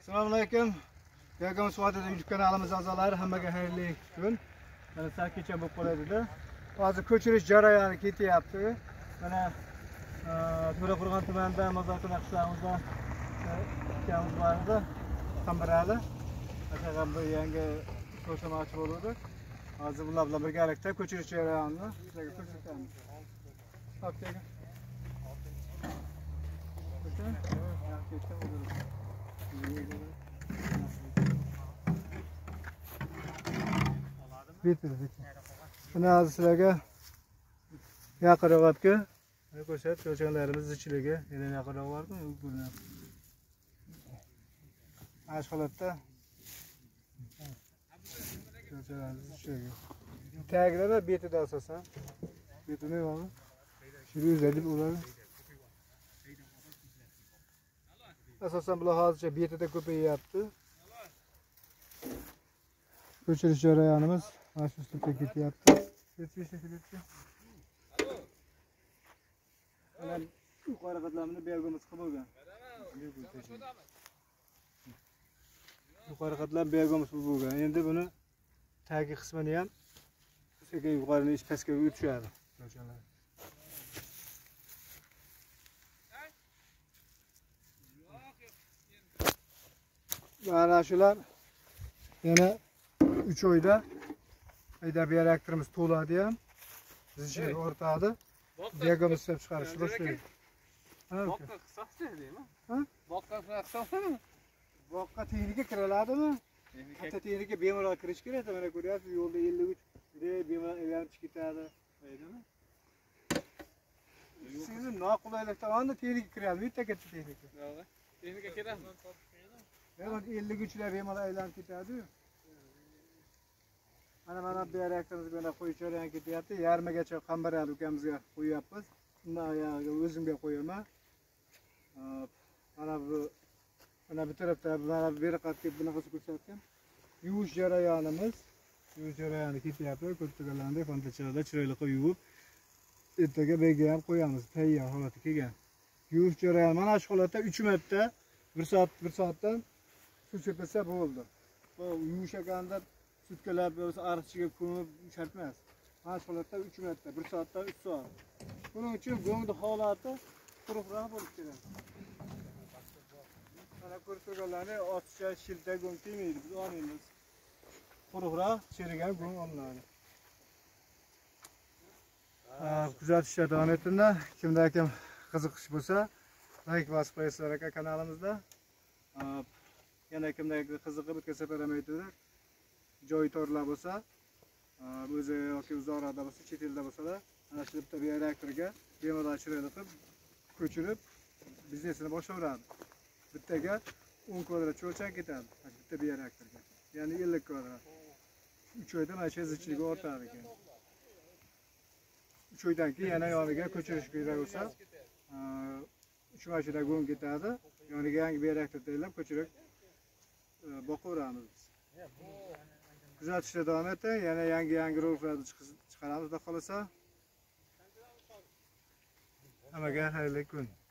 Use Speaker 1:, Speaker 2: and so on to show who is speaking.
Speaker 1: Assalomualaykum. Begum Suvatida YouTube kanalimiz a'zolari hammaga xayrli kun. Mana sarkecha bo'lib qoladi-da. Hozir ko'chirish jarayoni ketyapti. Mana To'raqo'rg'on tumanida Mozortona qishloqimizda ikkamiz borda Qambirali. Ashaqam bir yangi ko'rsatmoqchi bo'ldi. Hozir bular bilan birgalikda ko'chirish jarayonini sizlarga ko'rsatamiz. Hoptaga. Bitirdik. Buni hozir sizlarga yaqinroqga ko'rsatib, ko'rganlarimiz ichiligi, yana yaqinroq bormi? Buni ash holatda ko'rganlarimiz ichiligi. Tagida betida asosan. Betini yo'qmi? Shuru deb ular. Asosan bular hozircha betida ko'payyapti. Ko'chirish jarayonimiz mana shu uslubda ketyapti. Mana yuqori qatlamini bergimiz qilib bo'lgan. Yuqori qatlam bergimiz qilib bo'lgan. Endi buni tagi qismini ham sekin yuqorini ish pastga o'tishadi. Mana shular yana 3 oyda haydab reaktorimiz to'ladi ham. Zincir o'rtadi. Diagnoz ishlab chiqarishni boshlaydi.
Speaker 2: Boqqa qisasi deymi? Ha? Boqqa qisasimi?
Speaker 1: Boqqa texnika kiriladimi? Katta texnika bemalol kirish kerak. Mana ko'ryapsiz, yo'lda 53 bemalol aylanib chiqib ketadi. Maydami? Sizni noqulaylik tomonidan texnika kiradi, bitta katta texnika.
Speaker 2: Yo'q. Texnika kerakmi?
Speaker 1: Yana 53 lar bemalol aylanib ketadi. Mana bu reaktorimiz bilan qo'yish jarayoni ketyapti. Yarmigacha Qambirali ukamizga qo'yapmiz. Undan oyog'iga o'zimga qo'yaman. Mana bu tarafda mana bu qatga bunaqasi ko'rsatgan. Yuvish jarayoni ketyapti. Ko'pchiliklarni fantachalarda chiroyli qilib yuvib, ertaga bega ham qo'yamiz. Tayyor holatga kelgan. Yuvish jarayoni mana shu holatda 3 minutda 1 soatdan suv sepilsa bo'ldi. Bu yumshaganda sutkalab yoki ariqchiga ko'mib shart emas. Mana shu holatda 3 minutda 1 soatdan 3 soat. Buning uchun go'ngni holati quruqroq bo'lishi kerak. Mana ko'rsatilganlarni ortiqcha shilta go'ng kelmaydi. Biz olmaymiz. Quruqroq chirigan go'ng olinadi. Kuzatishda davom etinglar. Kimda kim qiziqish bo'lsa, like bosib qo'yasizlar aka kanalimizda. Yana kimda qiziqib o'tkazsa beramaydilar. Joy torlar bo'lsa, o'zi yoki uzoqroqda bo'lsa, chet elda bo'lsa-da, ana shu bitta reaktorga bemalol chiroyli qilib ko'chirib biznesini boshlayveradi. Bittaga 10 kvadrat cho'lchan ketadi, bitta reaktorga. Ya'ni 50 kvadrat. 3 oyda mana shu zichligi ortadi ekan. 3 oydan keyin yana yoniga ko'chirish kerak bo'lsa, 3 mashina go'ng ketadi. Yoniga yangi reaktor tayyorlab ko'chirib boqaveramiz. Kuzatishda davom eting. Yana yangi roliklarni chiqaramiz, xudo xolasa. Hammaga xayrli kun.